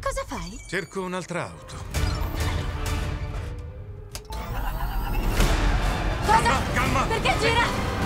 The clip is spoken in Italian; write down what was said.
Cosa fai? Cerco un'altra auto. Cosa? Calma! Perché gira?